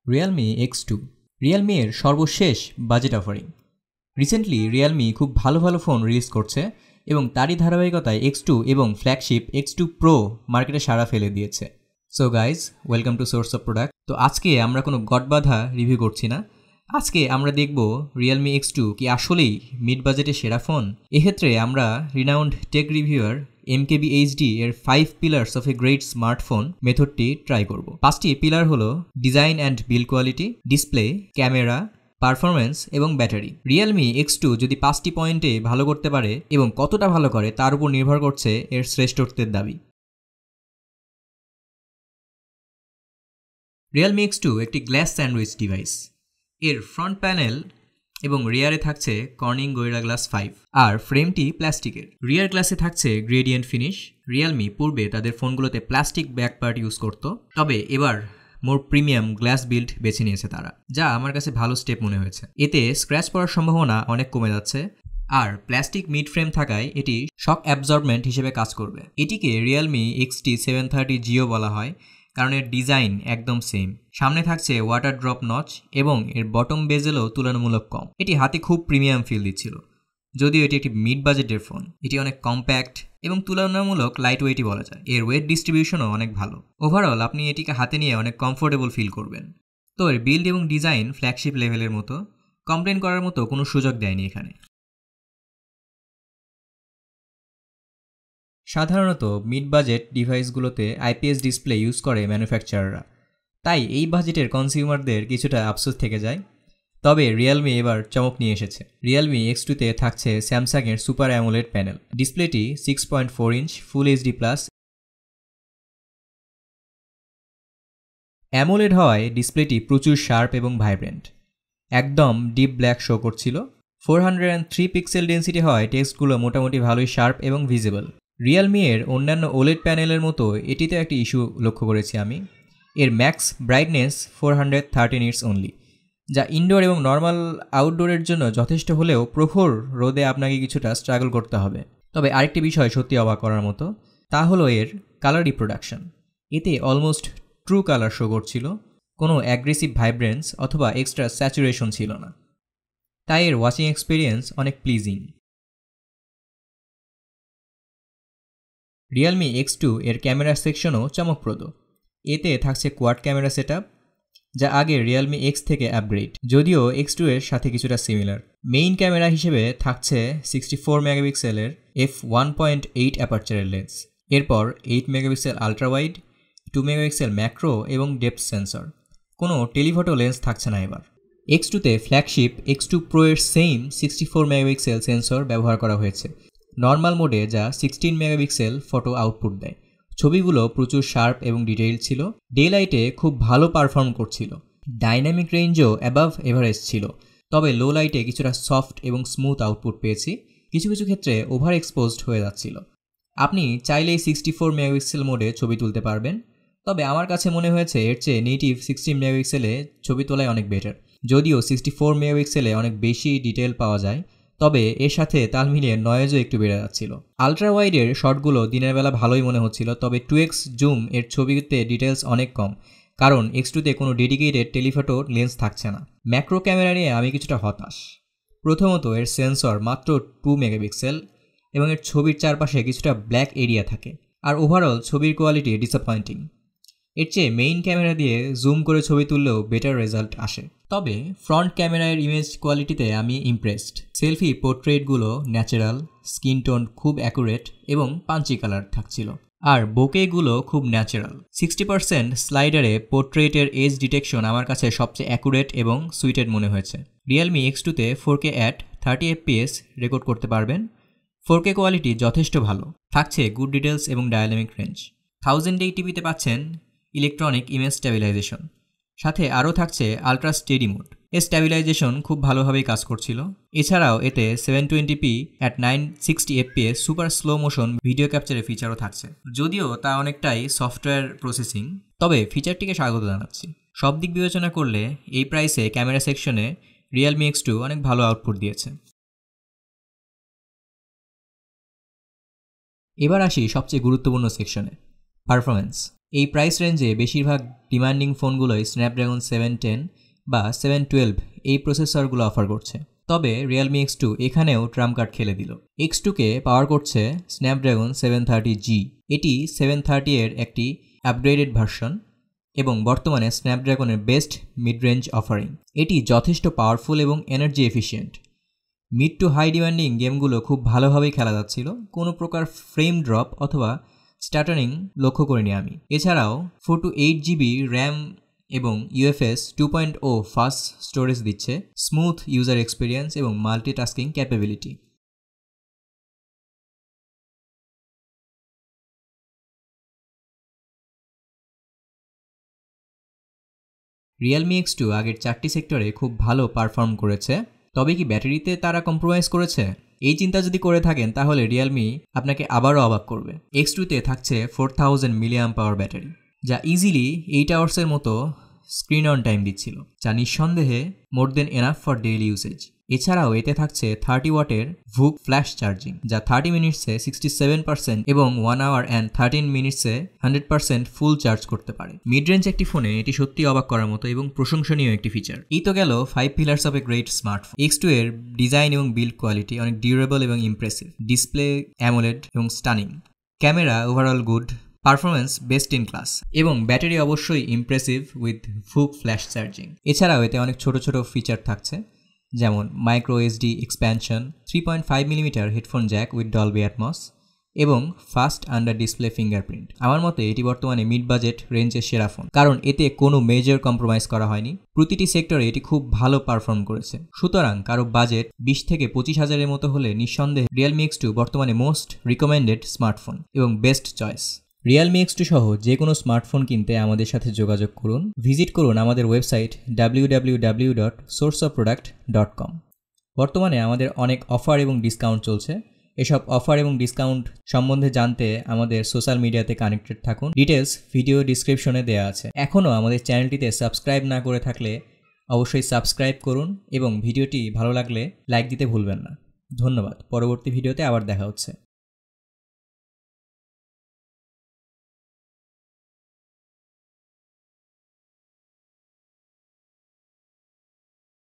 Realme X2 Realme এর সর্বশেষ budget offering. Recently Realme খুব ভালো ভালো ফোন রিলিজ করছে এবং তারই ধারাবাহিকতায় X2 এবং ফ্ল্যাগশিপ X2 Pro মার্কেটে সাড়া ফেলে দিয়েছে। So guys, welcome to source of product. তো আজকে আমরা কোনো গটবাধা রিভিউ করছি না। আজকে আমরা দেখব Realme X2 কি আসলেই মিড বাজেটে সেরা ফোন। এক্ষেত্রে আমরা রিনাউন্ড টেক রিভিউয়ার MKBHD এর 5 pillars of a great smartphone মেথডটি ট্রাই করব। 5টি পিলার হলো design and build quality, display, camera, performance এবং ব্যাটারি। Realme X2 যদি 5টি পয়েন্টে ভালো করতে পারে এবং কতটা ভালো করে তার উপর নির্ভর করছে এর শ্রেষ্ঠত্বের দাবি। Realme X2 একটি গ্লাস স্যান্ডউইচ ডিভাইস। এর ফ্রন্ট প্যানেল এবং রিয়ারে থাকছে কর্নিং গোরিলা গ্লাস 5 আর ফ্রেমটি প্লাস্টিকের। রিয়ার গ্লাসে থাকছে গ্রেডিয়েন্ট ফিনিশ। Realme পূর্বে তাদের ফোনগুলোতে প্লাস্টিক ব্যাক পার্ট ইউজ করত, তবে এবার মোর প্রিমিয়াম গ্লাস বিল্ড বেছে নিয়েছে তারা, যা আমার কাছে ভালো স্টেপ মনে হয়েছে। এতে স্ক্র্যাচ পড়ার সম্ভাবনা অনেক কমে যাচ্ছে আর প্লাস্টিক মিড ফ্রেম থাকায় এটি শক অ্যাবজর্বমেন্ট হিসেবে কাজ করবে। এটিকে Realme XT730Geo বলা হয় কারণ এর ডিজাইন একদম সেম। সামনে থাকছে ওয়াটার ড্রপ নচ এবং এর বটম বেজেলও তুলনামূলক কম। এটি হাতে খুব প্রিমিয়াম ফিল দিচ্ছিল। যদিও এটি একটি মিড বাজেটের ফোন, এটি অনেক কম্প্যাক্ট এবং তুলনামূলক লাইট ওয়েটই বলা যায়। এর ওয়েট ডিস্ট্রিবিউশনও অনেক ভালো। ওভারঅল আপনি এটিকে হাতে নিয়ে অনেক কমফোর্টেবল ফিল করবেন। তো এর বিল্ড এবং ডিজাইন ফ্ল্যাগশিপ লেভেলের মতো, কমপ্লেন করার মতো কোনো সুযোগ দেয়নি এখানে। সাধারণত মিড বাজেট ডিভাইসগুলোতে IPS ডিসপ্লে ইউজ করে ম্যানুফ্যাকচারাররা, তাই এই বাজেটের কনজিউমারদের কিছুটা আফসোস থেকে যায়। তবে Realme এবার চমক নিয়ে এসেছে। Realme X2তে থাকছে স্যামসাংয়ের সুপার অ্যামোলেড প্যানেল। ডিসপ্লেটি 6.4 inch full HD plus AMOLED হওয়ায় ডিসপ্লেটি প্রচুর শার্প এবং ভাইব্রেন্ট। একদম ডিপ ব্ল্যাক শো করছিল। 403 পিক্সেল ডেন্সিটি হওয়ায় টেক্সটগুলো মোটামুটি ভালোই শার্প এবং ভিজিবল। Realme এর অন্যান্য OLED প্যানেলের মতো এটিতে একটি ইস্যু লক্ষ্য করেছি আমি। এর ম্যাক্স ব্রাইটনেস 413 নিটস অনলি, যা ইনডোর এবং নর্মাল আউটডোরের জন্য যথেষ্ট হলেও প্রখর রোদে আপনাকে কিছুটা স্ট্রাগল করতে হবে। তবে আরেকটি বিষয় সত্যি অবাক করার মতো, তা হলো এর কালার রিপ্রোডাকশন। এতে অলমোস্ট ট্রু কালার শো করছিল, কোনো অ্যাগ্রেসিভ ভাইব্রেন্স অথবা এক্সট্রা স্যাচুরেশন ছিল না, তাই এর ওয়াচিং এক্সপিরিয়েন্স অনেক প্লিজিং। Realme X2 এর ক্যামেরা সেকশনও চমকপ্রদ। এতে থাকছে কোয়াড ক্যামেরা সেটআপ, যা আগের Realme X থেকে আপগ্রেড, যদিও X2 এর সাথে কিছুটা সিমিলার। মেইন ক্যামেরা হিসেবে থাকছে 64 মেগাপিক্সেলের f1.8 অ্যাপারচারের লেন্স। এরপর 8 megapixel ultra wide, 2 megapixel macro এবং ডেপথ সেন্সর। কোনো টেলিফটো লেন্স থাকছে না এবার। X2তে ফ্ল্যাগশিপ X2 Pro এর সেম 64 মেগাপিক্সেল সেন্সর ব্যবহার করা হয়েছে নর্মাল মোডে, যা 16 মেগাপিক্সেল ফটো আউটপুট দেয়। ছবিগুলো প্রচুর শার্প এবং ডিটেইল ছিল। ডে লাইটে খুব ভালো পারফর্ম করছিল। ডাইনামিক রেঞ্জও অ্যাবাভ এভারেজ ছিল, তবে লো লাইটে কিছুটা সফট এবং স্মুথ আউটপুট পেয়েছি। কিছু কিছু ক্ষেত্রে ওভার এক্সপোজড হয়ে যাচ্ছিল। আপনি চাইলেই 64 মেগাপিক্সেল মোডে ছবি তুলতে পারবেন, তবে আমার কাছে মনে হয়েছে এর চেয়ে নেটিভ 16 মেগাপিক্সেলে ছবি তোলাই অনেক বেটার। যদিও 64 মেগাপিক্সেলে অনেক বেশি ডিটেল পাওয়া যায়, তবে এর সাথে তাল মিলিয়ে নয়েজও একটু বেড়ে যাচ্ছিল। আলট্রা ওয়াইডের শটগুলো দিনের বেলা ভালোই মনে হচ্ছিল, তবে 2x জুম এর ছবিতে ডিটেলস অনেক কম, কারণ X2তে কোনো ডেডিকেটেড টেলিফটো লেন্স থাকছে না। ম্যাক্রো ক্যামেরা নিয়ে আমি কিছুটা হতাশ। প্রথমত এর সেন্সর মাত্র 2 মেগাপিক্সেল এবং এর ছবির চারপাশে কিছুটা ব্ল্যাক এরিয়া থাকে, আর ওভারঅল ছবির কোয়ালিটি ডিসঅ্যাপয়েন্টিং। এর চেয়ে মেইন ক্যামেরা দিয়ে জুম করে ছবি তুললেও বেটার রেজাল্ট আসে। তবে ফ্রন্ট ক্যামেরার ইমেজ কোয়ালিটিতে আমি ইমপ্রেসড। সেলফি পোর্ট্রেটগুলো ন্যাচারাল, স্কিন টোন খুব অ্যাকুরেট এবং পাঞ্চি কালার থাকছিল, আর বোকেগুলো খুব ন্যাচারাল। 60% স্লাইডারে পোর্ট্রেটের এজ ডিটেকশন আমার কাছে সবচেয়ে অ্যাকুরেট এবং সুইটেড মনে হয়েছে। Realme X2তে 4K at 30 fps রেকর্ড করতে পারবেন। 4K কোয়ালিটি যথেষ্ট ভালো, থাকছে গুড ডিটেলস এবং ডায়নামিক রেঞ্জ। 1080p পাচ্ছেন ইলেকট্রনিক ইমেজ স্ট্যাবিলাইজেশন, সাথে আরও থাকছে আলট্রা স্টেডি মোড। এর স্ট্যাবিলাইজেশন খুব ভালোভাবেই কাজ করছিল। এছাড়াও এতে 720p at 960 fps super slow motion video ক্যাপচারের ফিচারও থাকছে, যদিও তা অনেকটাই সফটওয়্যার প্রসেসিং, তবে ফিচারটিকে স্বাগত জানাচ্ছি। সব দিক বিবেচনা করলে এই প্রাইসে ক্যামেরা সেকশনে Realme X2 অনেক ভালো আউটপুট দিয়েছে। এবার আসি সবচেয়ে গুরুত্বপূর্ণ সেকশনে, পারফরমেন্স। এই প্রাইস রেঞ্জে বেশিরভাগ ডিমান্ডিং ফোনগুলোই স্ন্যাপড্রাগন 710 বা 712 এই প্রসেসরগুলো অফার করছে। তবে রিয়েলমি X2 এখানেও ট্রাম্প কার্ড খেলে দিল। X2কে পাওয়ার করছে স্ন্যাপড্রাগন 730G। এটি 730 এর একটি আপগ্রেডেড ভার্সন এবং বর্তমানে স্ন্যাপড্রাগনের বেস্ট মিড রেঞ্জ অফারিং। এটি যথেষ্ট পাওয়ারফুল এবং energy efficient. Mid to high demanding গেমগুলো খুব ভালোভাবেই খেলা যাচ্ছিল, কোনো প্রকার ফ্রেম ড্রপ অথবা স্টাটারিং লক্ষ্য করিনি আমি। এছাড়াও 4 to 8 GB র্যাম এবং UFS 2.0 ফাস্ট স্টোরেজ দিচ্ছে, স্মুথ ইউজার এক্সপিরিয়েন্স এবং মাল্টিটাস্কিং ক্যাপাবিলিটি। রিয়েলমি X2 আগের 4টি সেক্টরে খুব ভালো পারফর্ম করেছে, তবে কি ব্যাটারিতে তারা কম্প্রোমাইজ করেছে? এই চিন্তা যদি করে থাকেন তাহলে রিয়েলমি আপনাকে আবারও অবাক করবে। X2তে থাকছে 4000 mAh ব্যাটারি, যা ইজিলি 8 আওয়ার্সের মতো স্ক্রিন অন টাইম দিচ্ছিল, যা নিঃসন্দেহে more than enough for daily usage. এছাড়াও এতে থাকছে 30 ওয়াটের VOOC ফ্ল্যাশ চার্জিং, যা 30 মিনিটসে 67% এবং 1 আওয়ার অ্যান্ড 13 মিনিটসে 100% ফুল চার্জ করতে পারে। মিড রেঞ্জ একটি ফোনে এটি সত্যি অবাক করার মতো এবং প্রশংসনীয় একটি ফিচার। এই তো গেল 5 pillars of a great smartphone. X2 এর ডিজাইন এবং বিল্ড কোয়ালিটি অনেক ডিউরেবল এবং ইমপ্রেসিভ, ডিসপ্লে অ্যামোলেড এবং stunning, camera overall good, performance best in class এবং ব্যাটারি অবশ্যই impressive with VOOC flash charging. এছাড়াও এতে অনেক ছোট ছোট ফিচার থাকছে, যেমন micro SD expansion, 3.5 mm headphone jack with Dolby Atmos এবং ফাস্ট আন্ডার ডিসপ্লে ফিঙ্গারপ্রিন্ট। আমার মতে এটি বর্তমানে মিড বাজেট রেঞ্জের সেরা ফোন, কারণ এতে কোনো মেজর কম্প্রোমাইজ করা হয়নি। প্রতিটি সেক্টরে এটি খুব ভালো পারফর্ম করেছে। সুতরাং কারো বাজেট 20 থেকে 25 হাজারের মতো হলে নিঃসন্দেহে রিয়েলমি X2 বর্তমানে মোস্ট রিকমেন্ডেড স্মার্টফোন এবং বেস্ট চয়েস। রিয়েলমি X2 সহ যে কোনো স্মার্টফোন কিনতে আমাদের সাথে যোগাযোগ করুন। ভিজিট করুন আমাদের ওয়েবসাইট www.sourceofproduct.com। বর্তমানে আমাদের অনেক অফার এবং ডিসকাউন্ট চলছে। এসব অফার এবং ডিসকাউন্ট সম্বন্ধে জানতে আমাদের সোশ্যাল মিডিয়াতে কানেক্টেড থাকুন। ডিটেলস ভিডিও ডিসক্রিপশনে দেওয়া আছে। এখনও আমাদের চ্যানেলটিতে সাবস্ক্রাইব না করে থাকলে অবশ্যই সাবস্ক্রাইব করুন এবং ভিডিওটি ভালো লাগলে লাইক দিতে ভুলবেন না। ধন্যবাদ। পরবর্তী ভিডিওতে আবার দেখা হচ্ছে।